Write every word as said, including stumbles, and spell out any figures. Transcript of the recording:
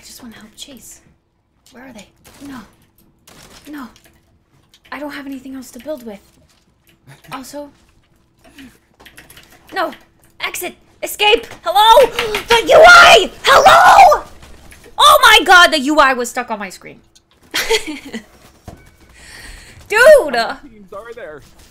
just want to help Chase. Where are they? No. No. I don't have anything else to build with. Also... No! Exit! Escape! Hello! The U I! Hello! Oh my god, the U I was stuck on my screen. Dude! Teams are there?